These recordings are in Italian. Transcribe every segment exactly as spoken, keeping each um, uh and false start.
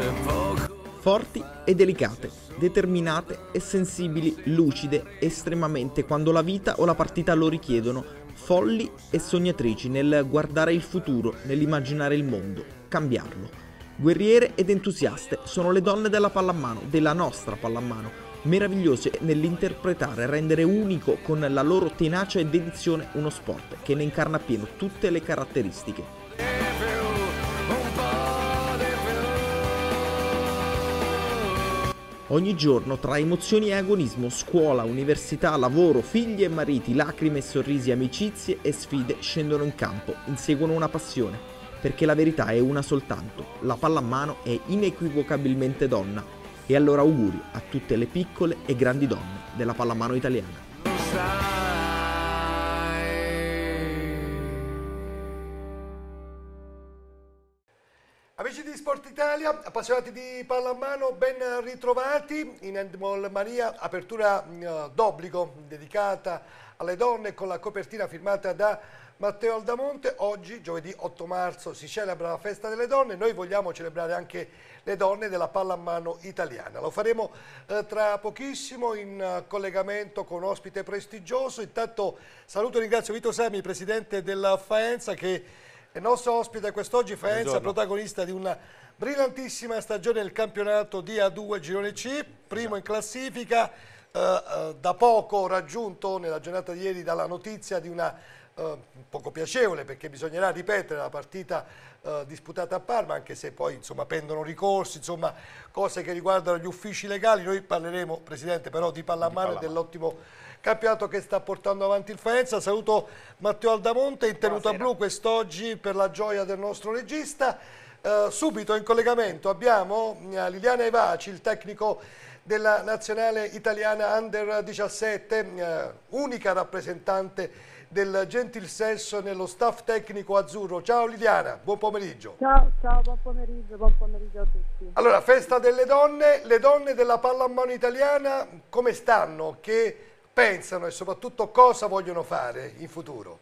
Forti e delicate, determinate e sensibili, lucide, estremamente quando la vita o la partita lo richiedono, folli e sognatrici nel guardare il futuro, nell'immaginare il mondo, cambiarlo. Guerriere ed entusiaste sono le donne della pallamano, della nostra pallamano, meravigliose nell'interpretare e rendere unico con la loro tenacia e dedizione uno sport che ne incarna appieno tutte le caratteristiche. Ogni giorno, tra emozioni e agonismo, scuola, università, lavoro, figli e mariti, lacrime e sorrisi, amicizie e sfide scendono in campo, inseguono una passione, perché la verità è una soltanto, la pallamano è inequivocabilmente donna, e allora auguri a tutte le piccole e grandi donne della pallamano italiana. Amici di Sport Italia, appassionati di pallamano, ben ritrovati in Handball Mania, apertura uh, d'obbligo dedicata alle donne con la copertina firmata da Matteo Aldamonte. Oggi, giovedì otto marzo, si celebra la festa delle donne. Noi vogliamo celebrare anche le donne della pallamano italiana. Lo faremo uh, tra pochissimo in uh, collegamento con un ospite prestigioso. Intanto saluto e ringrazio Vito Sami, presidente della Faenza, che il nostro ospite quest'oggi. Faenza, Buongiorno. protagonista di una brillantissima stagione del campionato D A due Girone C, primo in classifica, eh, eh, da poco raggiunto nella giornata di ieri dalla notizia di una eh, poco piacevole, perché bisognerà ripetere la partita eh, disputata a Parma, anche se poi insomma pendono ricorsi, insomma cose che riguardano gli uffici legali. Noi parleremo, Presidente, però di pallamano e dell'ottimo campionato che sta portando avanti il Faenza. Saluto Matteo Aldamonte in tenuta Buonasera. blu quest'oggi per la gioia del nostro regista. Uh, subito in collegamento abbiamo uh, Liliana Evaci, il tecnico della nazionale italiana under diciassette, uh, unica rappresentante del gentil sesso nello staff tecnico azzurro. Ciao Liliana, buon pomeriggio. Ciao, ciao, buon pomeriggio, buon pomeriggio a tutti. Allora, festa delle donne, le donne della pallamano italiana come stanno? Che pensano e soprattutto cosa vogliono fare in futuro?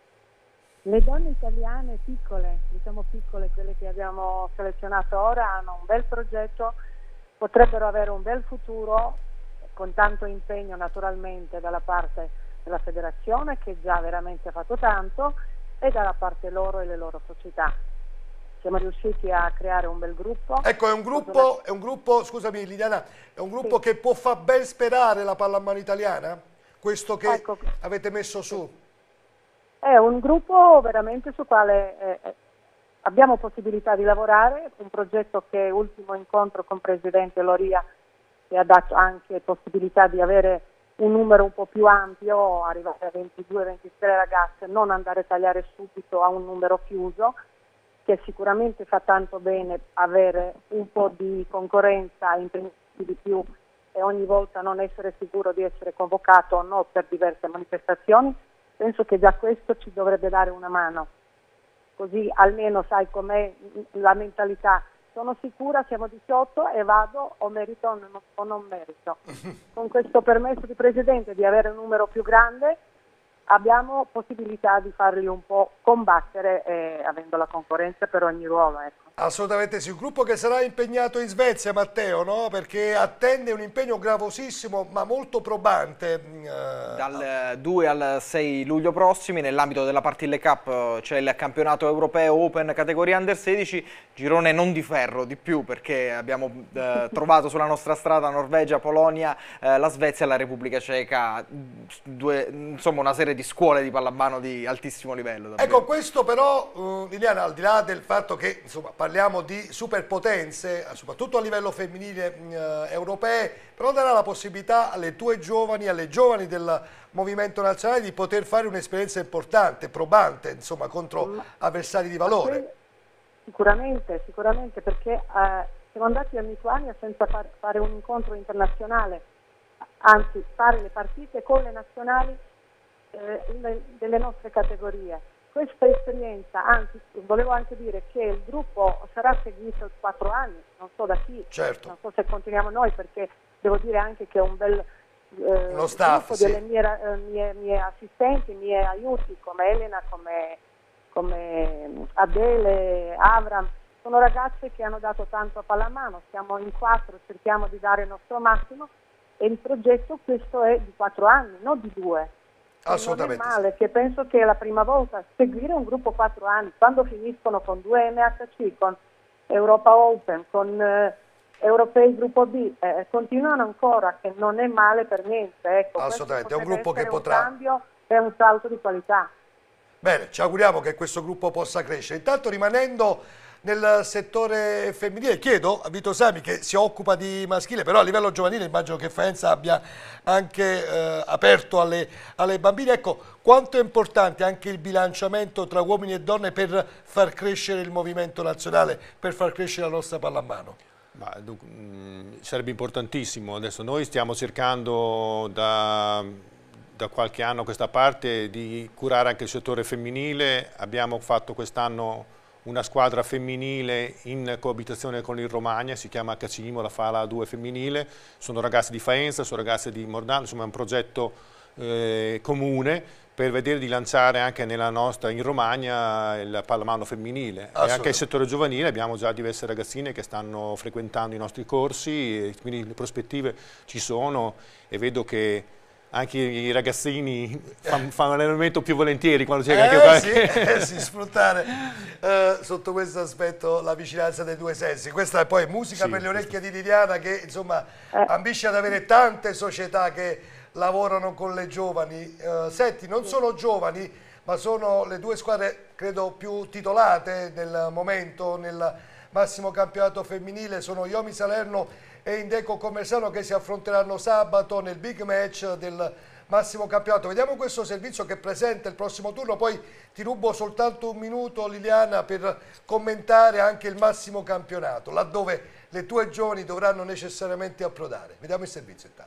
Le donne italiane piccole, diciamo piccole, quelle che abbiamo selezionato ora, hanno un bel progetto, potrebbero avere un bel futuro con tanto impegno naturalmente dalla parte della federazione, che già veramente ha fatto tanto, e dalla parte loro e le loro società. Siamo riusciti a creare un bel gruppo. Ecco, è un gruppo, è un gruppo, scusami Liliana, è un gruppo sì. che può far ben sperare la pallamano italiana? Questo che ecco, avete messo su? È un gruppo veramente su quale eh, abbiamo possibilità di lavorare, un progetto che ultimo incontro con Presidente Loria che ha dato anche possibilità di avere un numero un po' più ampio, arrivare a ventidue ventitré ragazze, non andare a tagliare subito a un numero chiuso, che sicuramente fa tanto bene avere un po' di concorrenza, impegnati di più e ogni volta non essere sicuro di essere convocato o no per diverse manifestazioni. Penso che già questo ci dovrebbe dare una mano, così almeno sai com'è la mentalità. Sono sicura, siamo diciotto e vado, o merito o non, o non merito. Con questo permesso di Presidente di avere un numero più grande abbiamo possibilità di farli un po' combattere, eh, avendo la concorrenza per ogni ruolo. Ecco. Assolutamente sì, un gruppo che sarà impegnato in Svezia, Matteo, no? Perché attende un impegno gravosissimo ma molto probante. Dal due al sei luglio prossimi, nell'ambito della Partille Cup, c'è il campionato europeo Open categoria under sedici, girone non di ferro, di più, perché abbiamo eh, trovato sulla nostra strada Norvegia, Polonia, eh, la Svezia e la Repubblica Ceca, due, insomma una serie di scuole di pallamano di altissimo livello. Davvero. Ecco, questo però, uh, Liliana, al di là del fatto che insomma parliamo di superpotenze, soprattutto a livello femminile uh, europee, però darà la possibilità alle tue giovani, alle giovani del movimento nazionale di poter fare un'esperienza importante, probante, insomma, contro Ma, avversari di valore. Sicuramente, sicuramente, perché eh, siamo andati in Lituania senza far, fare un incontro internazionale, anzi fare le partite con le nazionali eh, delle nostre categorie. Questa esperienza, anzi volevo anche dire che il gruppo sarà seguito quattro anni, non so da chi, certo. non so se continuiamo noi, perché devo dire anche che è un bel eh, Uno staff, gruppo sì. delle mie, eh, mie, mie assistenti, miei aiuti come Elena, come, come Adele, Avram, sono ragazze che hanno dato tanto a pallamano, siamo in quattro, cerchiamo di dare il nostro massimo e il progetto questo è di quattro anni, non di due. Assolutamente. Non è male, che penso che è la prima volta seguire un gruppo quattro anni, quando finiscono con due M H C, con Europa Open, con eh, Europei Gruppo B, eh, continuano ancora, che non è male per niente. Ecco, assolutamente, è un gruppo che potrà... un cambio e un salto di qualità. Bene, ci auguriamo che questo gruppo possa crescere. Intanto rimanendo nel settore femminile, chiedo a Vito Sami, che si occupa di maschile, però a livello giovanile immagino che Faenza abbia anche eh, aperto alle, alle bambine, ecco, quanto è importante anche il bilanciamento tra uomini e donne per far crescere il movimento nazionale, per far crescere la nostra pallamano? Ma, mh, sarebbe importantissimo. Adesso noi stiamo cercando da... da qualche anno a questa parte di curare anche il settore femminile. Abbiamo fatto quest'anno una squadra femminile in coabitazione con il Romagna, si chiama H C Imola, fa la due femminile, sono ragazze di Faenza, sono ragazze di Mordano, insomma è un progetto eh, comune per vedere di lanciare anche nella nostra, in Romagna, il pallamano femminile. E anche il settore giovanile abbiamo già diverse ragazzine che stanno frequentando i nostri corsi, e quindi le prospettive ci sono e vedo che anche i ragazzini fanno, fanno l'allenamento più volentieri quando c'è eh, anche qualche... sì, eh, sì, sfruttare eh, sotto questo aspetto la vicinanza dei due sensi. Questa è poi musica sì, per le orecchie di Liliana, che insomma ambisce ad avere tante società che lavorano con le giovani. Eh, senti, non sono giovani, ma sono le due squadre credo più titolate nel momento nel massimo campionato femminile, sono Iomi Salerno e Indeco Commersano, che si affronteranno sabato nel big match del massimo campionato. Vediamo questo servizio che presenta il prossimo turno, poi ti rubo soltanto un minuto, Liliana, per commentare anche il massimo campionato, laddove le tue giovani dovranno necessariamente approdare. Vediamo il servizio intanto.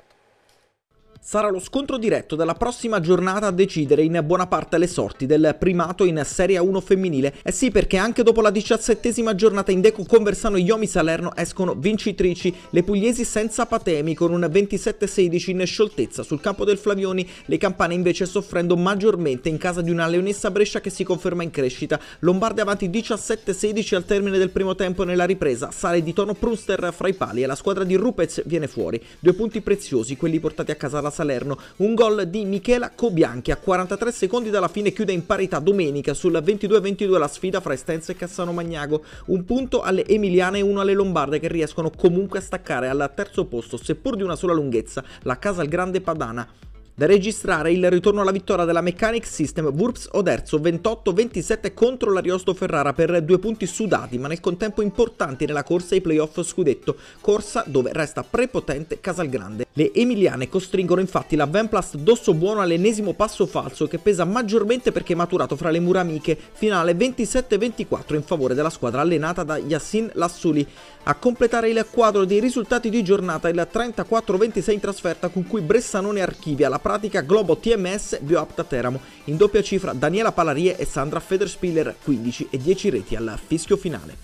Sarà lo scontro diretto della prossima giornata a decidere in buona parte le sorti del primato in Serie A uno femminile. Eh sì, perché anche dopo la diciassettesima giornata Indeco Conversano e Iomi Salerno escono vincitrici. Le pugliesi senza patemi con un ventisette sedici in scioltezza sul campo del Flavioni, le campane invece soffrendo maggiormente in casa di una Leonessa Brescia che si conferma in crescita. Lombarde avanti diciassette sedici al termine del primo tempo. Nella ripresa sale di tono Prunster fra i pali e la squadra di Rupez viene fuori. Due punti preziosi, quelli portati a casa la Salerno. Un gol di Michela Cobianchi a quarantatré secondi dalla fine chiude in parità domenica sul ventidue ventidue la sfida fra Estense e Cassano Magnago. Un punto alle emiliane e uno alle lombarde, che riescono comunque a staccare al terzo posto, seppur di una sola lunghezza, la Casalgrande Padana. Da registrare il ritorno alla vittoria della Mechanic System Wurps Oderzo ventotto ventisette contro l'Ariosto Ferrara per due punti sudati, ma nel contempo importanti nella corsa ai playoff scudetto, corsa dove resta prepotente Casalgrande. Le emiliane costringono infatti la Venplast Dosso Buono all'ennesimo passo falso, che pesa maggiormente perché maturato fra le mura amiche, finale ventisette ventiquattro in favore della squadra allenata da Yassin Lassuli. A completare il quadro dei risultati di giornata il trentaquattro ventisei in trasferta, con cui Bressanone archivia la pratica Globo T M S Bioapta Teramo. In doppia cifra Daniela Palarie e Sandra Federspiller, quindici e dieci reti al fischio finale.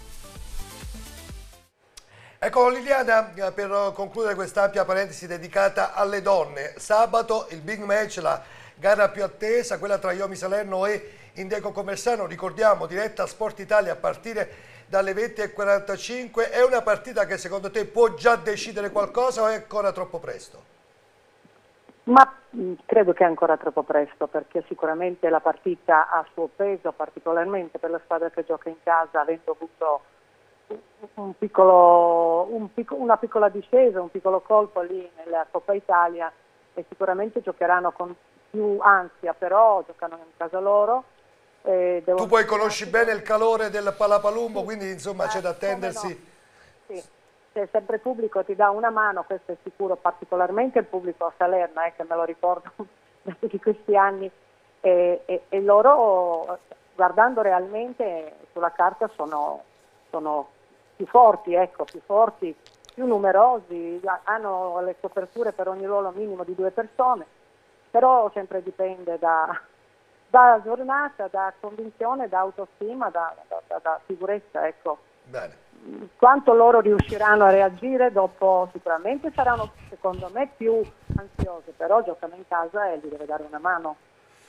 Ecco Liliana, per concludere quest'ampia parentesi dedicata alle donne, sabato il big match, la gara più attesa, quella tra Iomi Salerno e Indeco Commersano, ricordiamo diretta a Sport Italia a partire dalle venti e quarantacinque. È una partita che secondo te può già decidere qualcosa o è ancora troppo presto? Ma mh, credo che è ancora troppo presto, perché sicuramente la partita ha suo peso, particolarmente per la squadra che gioca in casa, avendo avuto un piccolo, un pic- una piccola discesa, un piccolo colpo lì nella Coppa Italia, e sicuramente giocheranno con più ansia, però giocano in casa loro. Eh, tu poi conosci bene il calore del Palapalumbo, sì, quindi insomma eh, c'è da attendersi. No. Sì, c'è sempre pubblico, ti dà una mano, questo è sicuro, particolarmente il pubblico a Salerno, eh, che me lo ricordo da tutti questi anni, e, e, e loro, guardando realmente sulla carta, sono, sono più forti, ecco, più forti, più numerosi, hanno le coperture per ogni ruolo minimo di due persone, però sempre dipende da... da giornata, da convinzione, da autostima, da, da, da, da sicurezza, ecco. Bene. Quanto loro riusciranno a reagire dopo, sicuramente saranno secondo me più ansiose, però giocano in casa e gli deve dare una mano.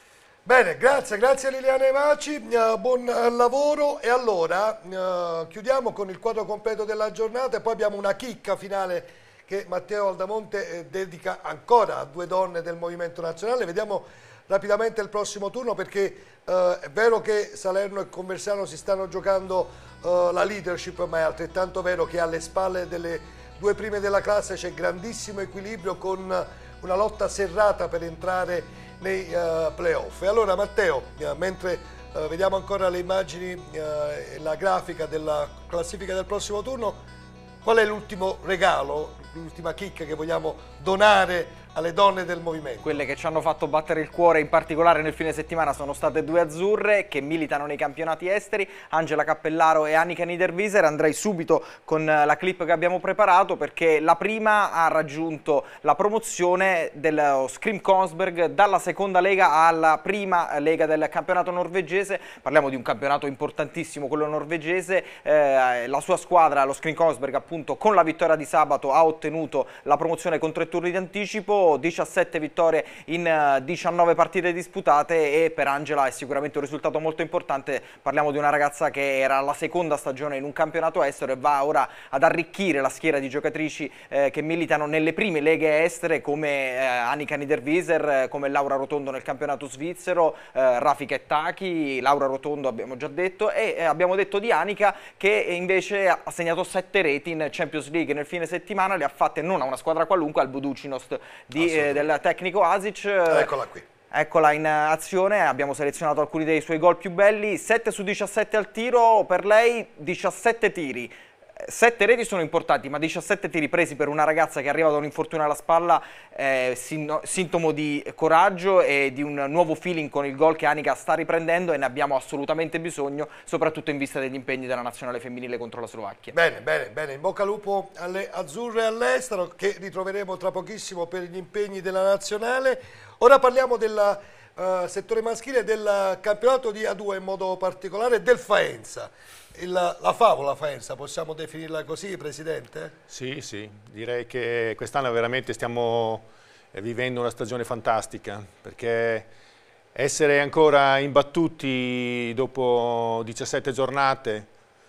Bene, grazie, grazie a Liliana Emaci, uh, buon uh, lavoro. E allora uh, chiudiamo con il quadro completo della giornata e poi abbiamo una chicca finale che Matteo Aldamonte eh, dedica ancora a due donne del Movimento Nazionale. Vediamo rapidamente il prossimo turno, perché uh, è vero che Salerno e Conversano si stanno giocando uh, la leadership, ma è altrettanto vero che alle spalle delle due prime della classe c'è grandissimo equilibrio, con una lotta serrata per entrare nei uh, playoff. E allora Matteo, uh, mentre uh, vediamo ancora le immagini e uh, la grafica della classifica del prossimo turno, qual è l'ultimo regalo, l'ultima chicca che vogliamo donare alle donne del movimento? Quelle che ci hanno fatto battere il cuore in particolare nel fine settimana sono state due azzurre che militano nei campionati esteri, Angela Cappellaro e Annika Niederwieser. Andrei subito con la clip che abbiamo preparato, perché la prima ha raggiunto la promozione dello Scrim Kongsberg dalla seconda lega alla prima lega del campionato norvegese. Parliamo di un campionato importantissimo, quello norvegese. Eh, la sua squadra, lo Scrim Kongsberg, appunto, con la vittoria di sabato ha ottenuto la promozione con tre turni di anticipo, diciassette vittorie in diciannove partite disputate, e per Angela è sicuramente un risultato molto importante. Parliamo di una ragazza che era la seconda stagione in un campionato estero e va ora ad arricchire la schiera di giocatrici eh, che militano nelle prime leghe estere, come eh, Annika Niederwieser, eh, come Laura Rotondo nel campionato svizzero, eh, Rafika Ettaki, Laura Rotondo abbiamo già detto, e eh, abbiamo detto di Annika che invece ha segnato sette reti in Champions League nel fine settimana. Le ha fatte non a una squadra qualunque, al Budućnost Di, eh, del tecnico Asic. Eccola qui. Eccola in azione, abbiamo selezionato alcuni dei suoi gol più belli, sette su diciassette al tiro, per lei diciassette tiri. sette reti sono importanti, ma diciassette tiri presi per una ragazza che arriva da un infortunio alla spalla è sintomo di coraggio e di un nuovo feeling con il gol che Annika sta riprendendo, e ne abbiamo assolutamente bisogno, soprattutto in vista degli impegni della nazionale femminile contro la Slovacchia. Bene, bene, bene, in bocca al lupo alle azzurre all'estero, che ritroveremo tra pochissimo per gli impegni della nazionale. Ora parliamo del uh, settore maschile, del campionato di A due in modo particolare, del Faenza. Il, la favola Faenza, possiamo definirla così, Presidente? Sì, sì, direi che quest'anno veramente stiamo vivendo una stagione fantastica, perché essere ancora imbattuti dopo diciassette giornate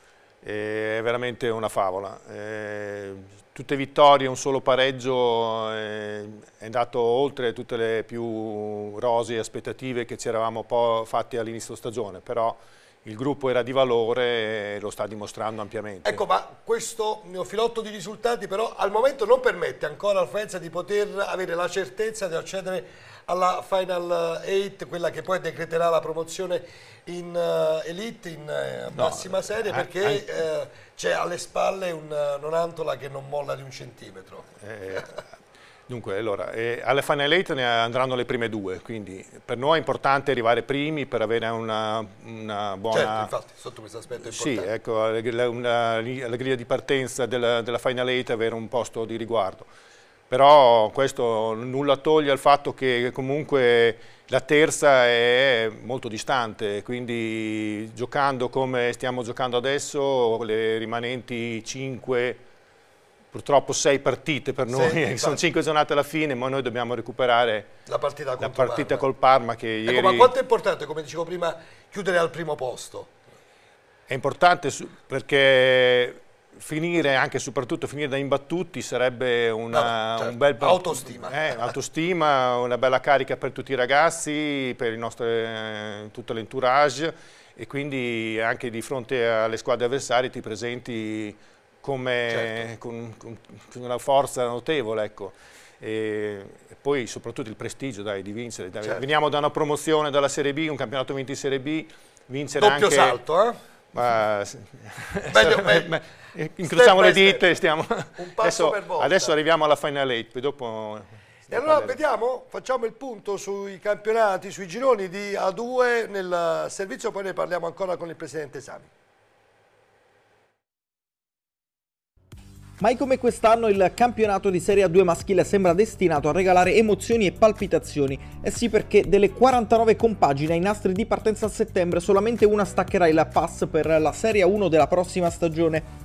è veramente una favola. Tutte vittorie, un solo pareggio è andato oltre tutte le più rosee aspettative che ci eravamo poi fatti all'inizio stagione, però il gruppo era di valore e lo sta dimostrando ampiamente. Ecco, ma questo filotto di risultati però al momento non permette ancora al Faenza di poter avere la certezza di accedere alla Final otto, quella che poi decreterà la promozione in uh, Elite, in uh, massima no, serie, perché uh, c'è alle spalle un uh, Nonantola che non molla di un centimetro. Eh, Dunque, allora, eh, alle Final otto ne andranno le prime due, quindi per noi è importante arrivare primi per avere una, una buona... Certo, infatti, sotto questo aspetto è importante. Sì, ecco, una, la griglia di partenza della, della Final otto, avere un posto di riguardo. Però questo nulla toglie al fatto che comunque la terza è molto distante, quindi giocando come stiamo giocando adesso, le rimanenti cinque... Purtroppo sei partite per noi, sì, sono cinque giornate alla fine, ma noi dobbiamo recuperare la partita, la partita col Parma. Che ecco, ieri... Ma quanto è importante, come dicevo prima, chiudere al primo posto? È importante perché finire, anche e soprattutto finire da imbattuti, sarebbe una, no, certo. un bel... autostima. Eh, autostima, una bella carica per tutti i ragazzi, per il nostro, eh, tutto l'entourage, e quindi anche di fronte alle squadre avversarie ti presenti come certo. con, con, con una forza notevole, ecco. E poi soprattutto il prestigio, dai, di vincere. Certo. Veniamo da una promozione dalla Serie B, un campionato vinto in Serie B, vincere doppio anche... salto, eh? Ma, meglio, meglio. Incrociamo le dita e stiamo... Un passo adesso, per volta. Adesso arriviamo alla Final otto, poi dopo... E allora vediamo, facciamo il punto sui campionati, sui gironi di A due nel servizio, poi ne parliamo ancora con il Presidente Sami. Mai come quest'anno il campionato di Serie A due maschile sembra destinato a regalare emozioni e palpitazioni. Eh sì, perché delle quarantanove compagini ai nastri di partenza a settembre solamente una staccherà il pass per la Serie A uno della prossima stagione.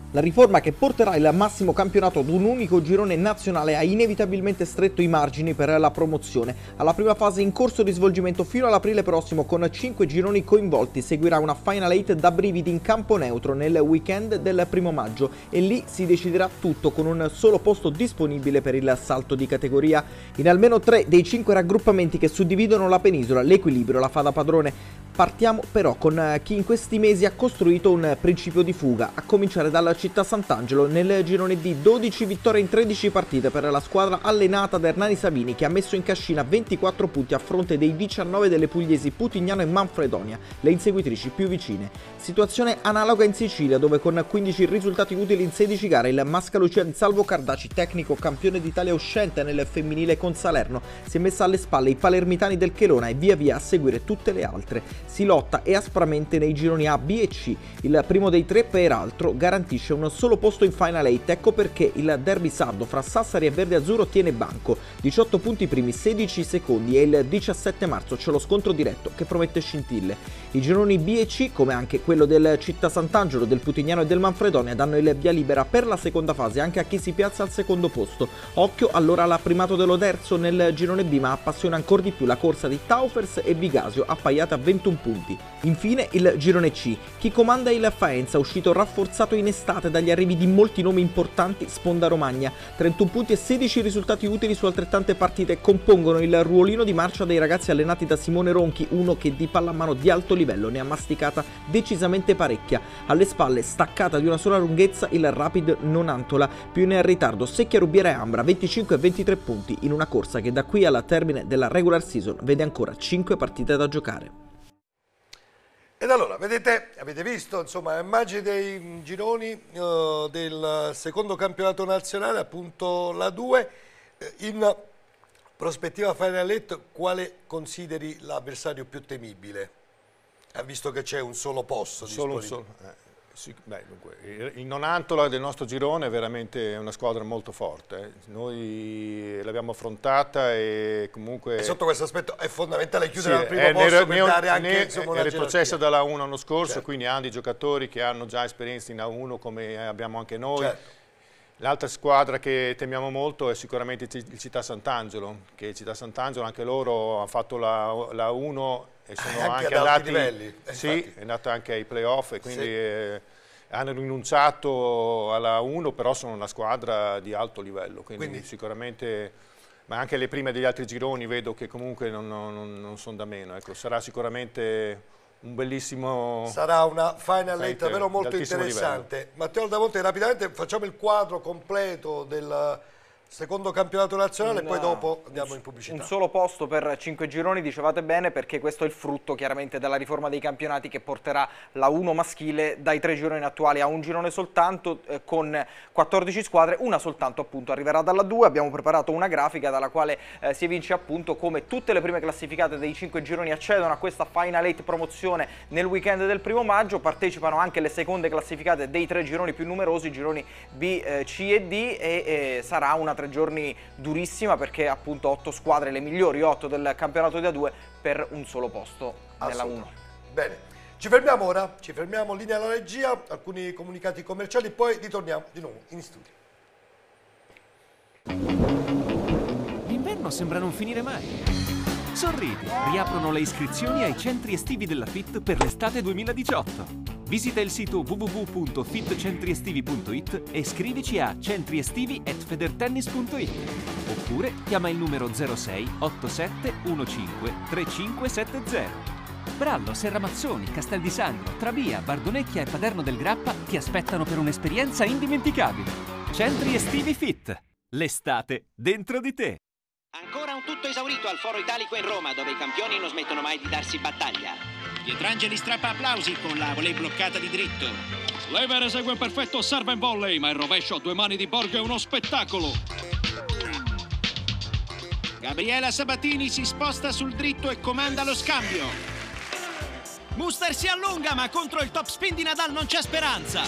La riforma che porterà il massimo campionato ad un unico girone nazionale ha inevitabilmente stretto i margini per la promozione. Alla prima fase in corso di svolgimento fino all'aprile prossimo, con cinque gironi coinvolti, seguirà una Final Eight da brividi in campo neutro nel weekend del primo maggio e lì si deciderà tutto con un solo posto disponibile per il salto di categoria. In almeno tre dei cinque raggruppamenti che suddividono la penisola, l'equilibrio la fa da padrone. Partiamo però con chi in questi mesi ha costruito un principio di fuga, a cominciare dalla Città Sant'Angelo. Nel girone D dodici vittorie in tredici partite per la squadra allenata da Ernani Savini, che ha messo in cascina ventiquattro punti a fronte dei diciannove delle pugliesi Putignano e Manfredonia, le inseguitrici più vicine. Situazione analoga in Sicilia, dove con quindici risultati utili in sedici gare il Mascalucia di Salvo Cardaci, tecnico campione d'Italia uscente nel femminile con Salerno, si è messa alle spalle i palermitani del Chelona e via via a seguire tutte le altre. Si lotta e aspramente nei gironi A, B e C. Il primo dei tre, peraltro, garantisce un solo posto in Final Eight. Ecco perché il derby sardo fra Sassari e Verde Azzurro tiene banco. diciotto punti primi, sedici secondi, e il diciassette marzo c'è lo scontro diretto che promette scintille. I gironi B e C, come anche quello del Città Sant'Angelo, del Putignano e del Manfredonia, danno il via libera per la seconda fase anche a chi si piazza al secondo posto. Occhio allora al primato dell'Oderzo nel girone B, ma appassiona ancora di più la corsa di Taufers e Vigasio, appaiate a ventuno punti. Infine il girone C. Chi comanda il Faenza, uscito rafforzato in estate dagli arrivi di molti nomi importanti, sponda Romagna. trentuno punti e sedici risultati utili su altrettante partite compongono il ruolino di marcia dei ragazzi allenati da Simone Ronchi, uno che di pallamano di alto livello ne ha masticata decisamente parecchia. Alle spalle, staccata di una sola lunghezza, il Rapid Nonantola, più in ritardo Secchia, Rubiera e Ambra, venticinque e ventitré punti, in una corsa che da qui alla termine della regular season vede ancora cinque partite da giocare. Ed allora, vedete, avete visto, insomma, immagini dei gironi uh, del secondo campionato nazionale, appunto la due. In prospettiva Final Eight, quale consideri l'avversario più temibile? Ha visto che c'è un solo posto solo disponibile. Un solo, eh, sì, beh, dunque, il Nonantola del nostro girone è veramente una squadra molto forte. Eh. Noi l'abbiamo affrontata e comunque... E sotto questo aspetto è fondamentale chiudere sì, al primo eh, posto ne, per ne, dare anche ne, insomma, una era il gerarchia. processo dalla uno l'anno scorso, certo. Quindi hanno dei giocatori che hanno già esperienza in A uno come abbiamo anche noi. Certo. L'altra squadra che temiamo molto è sicuramente il Città Sant'Angelo, che Città Sant'Angelo anche loro hanno fatto la, la uno e sono eh, anche, anche ad andati, livelli. sì, infatti. è andata anche ai playoff e quindi sì. eh, hanno rinunciato alla uno, però sono una squadra di alto livello, quindi, quindi sicuramente, ma anche le prime degli altri gironi vedo che comunque non, non, non sono da meno, ecco, sarà sicuramente un bellissimo... Sarà una Final Eight davvero molto livello. interessante. Matteo Aldamonte, rapidamente facciamo il quadro completo del secondo campionato nazionale e poi dopo andiamo in pubblicità. Un solo posto per cinque gironi, dicevate bene, perché questo è il frutto chiaramente della riforma dei campionati che porterà la uno maschile dai tre gironi attuali a un girone soltanto, eh, con quattordici squadre, una soltanto appunto arriverà dalla due. Abbiamo preparato una grafica dalla quale eh, si evince appunto come tutte le prime classificate dei cinque gironi accedono a questa Final Eight promozione nel weekend del primo maggio, partecipano anche le seconde classificate dei tre gironi più numerosi, gironi B, eh, C e D, e eh, sarà una tre giorni durissima perché appunto otto squadre, le migliori otto del campionato di A due per un solo posto nella uno. Bene, ci fermiamo ora, ci fermiamo, linea alla regia, alcuni comunicati commerciali, poi ritorniamo di nuovo in studio. L'inverno sembra non finire mai. Sorridi, riaprono le iscrizioni ai centri estivi della F I T per l'estate duemiladiciotto. Visita il sito w w w punto fit centri estivi punto it e scrivici a centriestivi at federtennis punto it oppure chiama il numero zero sei otto sette uno cinque tre cinque sette zero. Brallo, Serramazzoni, Castel di Sangro, Trabia, Bardonecchia e Paderno del Grappa ti aspettano per un'esperienza indimenticabile. Centri estivi F I T. L'estate dentro di te. Ancora un tutto esaurito al Foro Italico in Roma, dove i campioni non smettono mai di darsi battaglia. Pietrangeli strappa applausi con la volée bloccata di dritto. Lever esegue un perfetto serve and volley, ma il rovescio a due mani di Borg è uno spettacolo. Gabriela Sabatini si sposta sul dritto e comanda lo scambio. Muster si allunga, ma contro il top spin di Nadal non c'è speranza.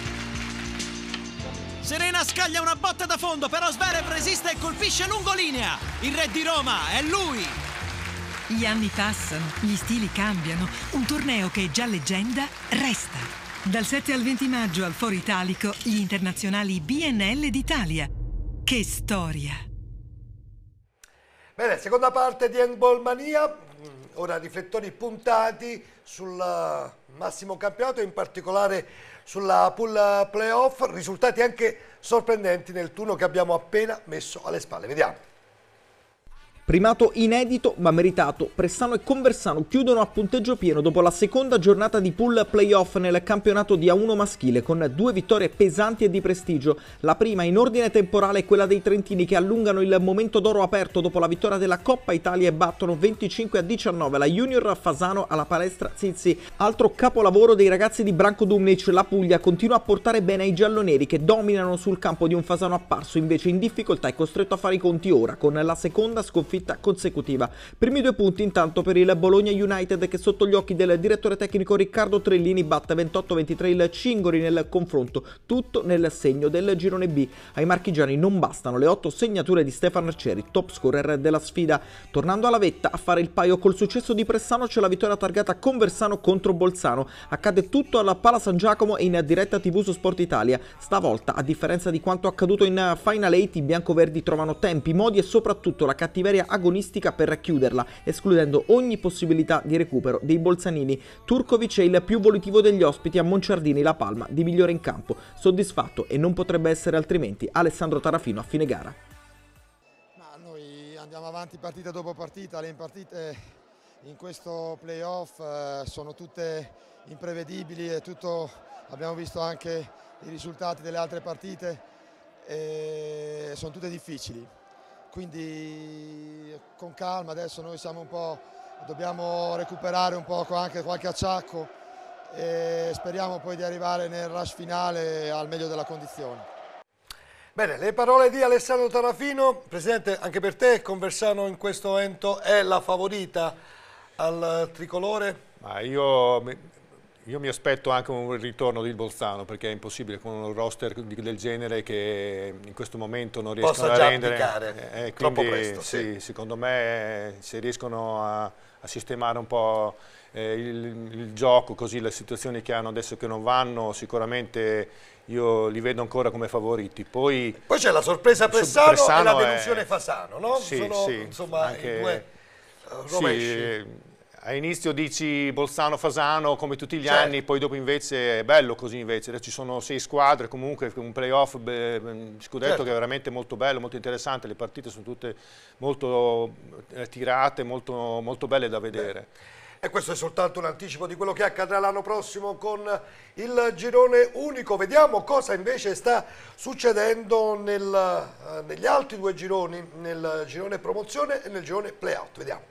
Serena scaglia una botta da fondo, però Zverev resiste e colpisce lungolinea. Il re di Roma è lui. Gli anni passano, gli stili cambiano. Un torneo che è già leggenda resta. Dal sette al venti maggio al Foro Italico gli internazionali B N L d'Italia. Che storia! Bene, seconda parte di Handball Mania, ora riflettori puntati sul massimo campionato, in particolare sulla pool playoff, risultati anche sorprendenti nel turno che abbiamo appena messo alle spalle. Vediamo. Primato inedito ma meritato, Pressano e Conversano chiudono a punteggio pieno dopo la seconda giornata di pool playoff nel campionato di A uno maschile con due vittorie pesanti e di prestigio. La prima in ordine temporale è quella dei trentini che allungano il momento d'oro aperto dopo la vittoria della Coppa Italia e battono venticinque a diciannove la Junior Fasano alla palestra Zizi. Altro capolavoro dei ragazzi di Branko Dumnic, la Puglia continua a portare bene ai gialloneri che dominano sul campo di un Fasano apparso invece in difficoltà e costretto a fare i conti ora con la seconda sconfitta consecutiva. Primi due punti intanto per il Bologna United che sotto gli occhi del direttore tecnico Riccardo Trellini batte ventotto a ventitré il Cingoli nel confronto, tutto nel segno del girone B. Ai marchigiani non bastano le otto segnature di Stefan Arcieri, top scorer della sfida. Tornando alla vetta a fare il paio col successo di Pressano c'è la vittoria targata Conversano contro Bolzano. Accade tutto alla Pala San Giacomo e in diretta tivù su Sport Italia. Stavolta, a differenza di quanto accaduto in Final otto, i biancoverdi trovano tempi, modi e soprattutto la cattiveria agonistica per chiuderla, escludendo ogni possibilità di recupero dei bolzanini. Turkovic è il più volitivo degli ospiti, a Monciardini la palma di migliore in campo. Soddisfatto, e non potrebbe essere altrimenti, Alessandro Tarafino a fine gara. Ma noi andiamo avanti partita dopo partita, le partite in questo playoff eh, sono tutte imprevedibili e tutto, abbiamo visto anche i risultati delle altre partite, e sono tutte difficili. Quindi con calma, adesso noi siamo un po', dobbiamo recuperare un po' anche qualche acciacco e speriamo poi di arrivare nel rush finale al meglio della condizione. Bene, le parole di Alessandro Tarafino. Presidente, anche per te Conversano in questo momento è la favorita al tricolore? Ma io... Io mi aspetto anche un ritorno di Bolzano, perché è impossibile con un roster del genere che in questo momento non riescono a rendere. Possa già abdicare, eh, troppo quindi, presto. Sì, sì. Secondo me se riescono a, a sistemare un po' eh, il, il gioco, così le situazioni che hanno adesso che non vanno, sicuramente io li vedo ancora come favoriti. Poi, Poi c'è la sorpresa Pressano, Pressano e la delusione è... Fasano, no? Sì, Sono sì, insomma anche, i due uh, rovesci. Sì, a inizio dici Bolzano-Fasano come tutti gli certo. anni, poi dopo invece è bello così invece, adesso ci sono sei squadre, comunque un playoff scudetto certo. che è veramente molto bello, molto interessante, le partite sono tutte molto eh, tirate, molto, molto belle da vedere. Beh. E questo è soltanto un anticipo di quello che accadrà l'anno prossimo con il girone unico. Vediamo cosa invece sta succedendo nel, eh, negli altri due gironi, nel girone promozione e nel girone playout. Vediamo.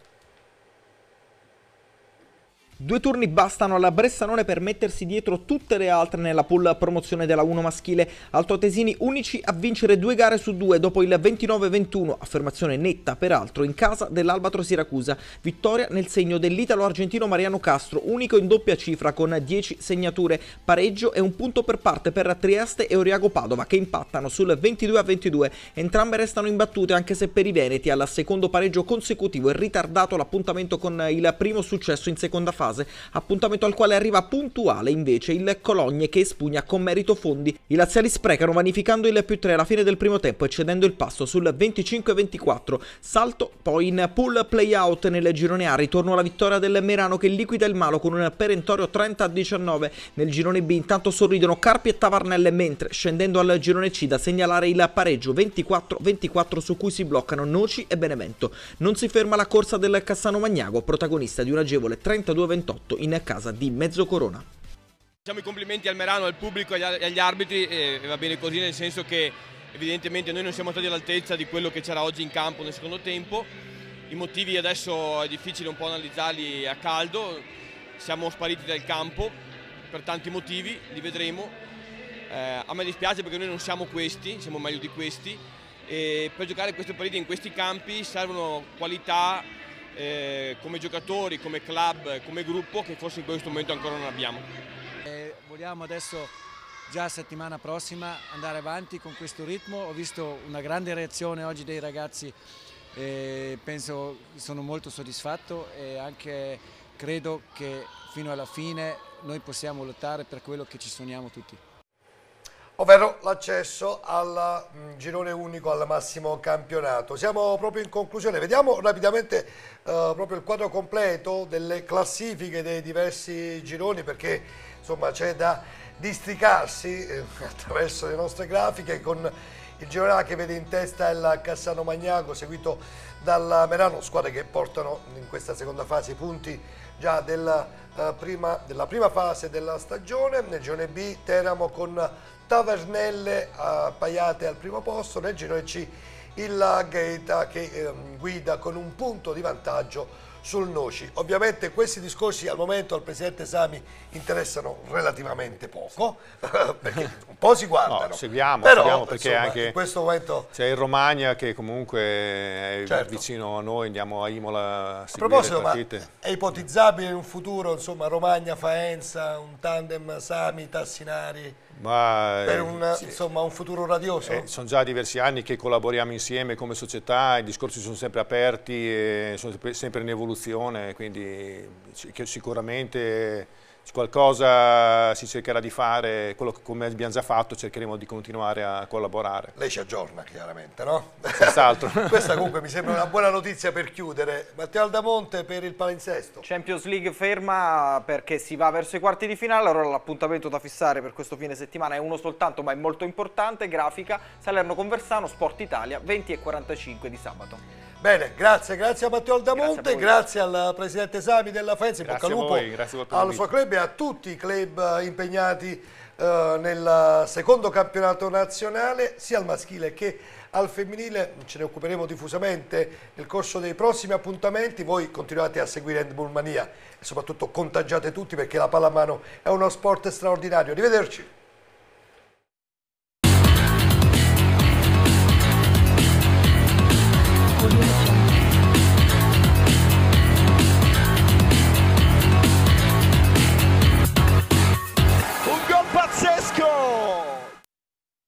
Due turni bastano alla Bressanone per mettersi dietro tutte le altre nella pool promozione della uno maschile. Altoatesini unici a vincere due gare su due dopo il ventinove ventuno, affermazione netta peraltro in casa dell'Albatro Siracusa. Vittoria nel segno dell'italo-argentino Mariano Castro, unico in doppia cifra con dieci segnature. Pareggio e un punto per parte per Trieste e Oriago Padova che impattano sul ventidue a ventidue. Entrambe restano imbattute anche se per i veneti al secondo pareggio consecutivo è ritardato l'appuntamento con il primo successo in seconda fase. Appuntamento al quale arriva puntuale invece il Cologne che espugna con merito fondi. I laziali sprecano vanificando il più tre alla fine del primo tempo e cedendo il passo sul venticinque a ventiquattro. Salto poi in pool playout nel girone A, ritorno alla vittoria del Merano che liquida il Malo con un perentorio trenta a diciannove. Nel girone B intanto sorridono Carpi e Tavarnelle, mentre scendendo al girone C da segnalare il pareggio ventiquattro a ventiquattro su cui si bloccano Noci e Benevento. Non si ferma la corsa del Cassano Magnago, protagonista di un agevole trentadue a ventotto in casa di Mezzocorona. Facciamo i complimenti al Merano, al pubblico e agli arbitri, e va bene così, nel senso che evidentemente noi non siamo stati all'altezza di quello che c'era oggi in campo nel secondo tempo. I motivi adesso è difficile un po' analizzarli a caldo, siamo spariti dal campo per tanti motivi, li vedremo. Eh, a me dispiace perché noi non siamo questi, siamo meglio di questi, e per giocare queste partite in questi campi servono qualità eh, come giocatori, come club, come gruppo che forse in questo momento ancora non abbiamo. Eh, vogliamo adesso già settimana prossima andare avanti con questo ritmo. Ho visto una grande reazione oggi dei ragazzi, eh, penso sono molto soddisfatto e anche credo che fino alla fine noi possiamo lottare per quello che ci sogniamo tutti. Ovvero l'accesso al mh, girone unico al massimo campionato. Siamo proprio in conclusione, vediamo rapidamente uh, proprio il quadro completo delle classifiche dei diversi gironi, perché insomma c'è da districarsi eh, attraverso le nostre grafiche, con il girone A che vede in testa il Cassano Magnago, seguito dal Merano, squadre che portano in questa seconda fase i punti già della, uh, prima, della prima fase della stagione. Nel girone B Teramo con Tavernelle appaiate al primo posto, nel girone C il Gaeta che eh, guida con un punto di vantaggio sul Noci. Ovviamente questi discorsi al momento al Presidente Sami interessano relativamente poco, perché un po' si guardano. No, seguiamo, però, seguiamo perché insomma, anche in questo momento c'è il Romagna che comunque è certo. vicino a noi, andiamo a Imola a A seguire proposito, le ma partite. è ipotizzabile in un futuro, insomma, Romagna-Faenza, un tandem Sami-Tassinari? Ma, per un, eh, insomma, un futuro radioso? Eh, sono già diversi anni che collaboriamo insieme come società, i discorsi sono sempre aperti, e sono sempre in evoluzione, quindi sicuramente qualcosa si cercherà di fare, quello che come abbiamo già fatto cercheremo di continuare a collaborare. Lei ci aggiorna chiaramente, no? Senz'altro. Questa comunque mi sembra una buona notizia per chiudere. Matteo Aldamonte per il palinsesto. Champions League ferma perché si va verso i quarti di finale, allora l'appuntamento da fissare per questo fine settimana è uno soltanto ma è molto importante, grafica, Salerno Conversano, Sport Italia, venti e quarantacinque di sabato. Bene, grazie, grazie a Matteo Aldamonte, grazie, grazie al Presidente Sami della Faenza, in bocca al lupo al suo club e a tutti i club impegnati eh, nel secondo campionato nazionale, sia al maschile che al femminile. Ce ne occuperemo diffusamente nel corso dei prossimi appuntamenti. Voi continuate a seguire Handball Mania e soprattutto contagiate tutti, perché la pallamano è uno sport straordinario. Arrivederci.